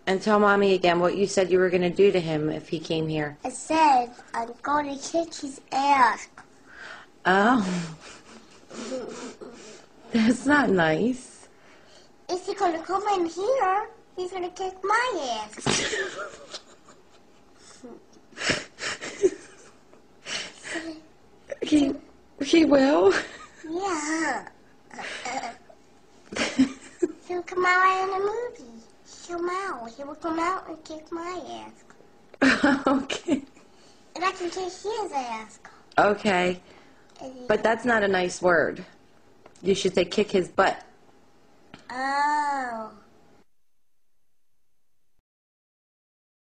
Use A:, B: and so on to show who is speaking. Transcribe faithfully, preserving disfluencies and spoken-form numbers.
A: And tell Mommy again what you said you were going to do to him if he came here.
B: I said I'm going to kick his ass.
A: Oh. That's not nice.
B: If he's going to come in here, he's going to kick my ass.
A: he, he will?
B: Yeah. He'll come out in a movie. He'll come out. He will come out and kick my ass.
A: Okay.
B: And I can kick his ass.
A: Okay. But that's not a nice word. You should say kick his butt.
B: Oh.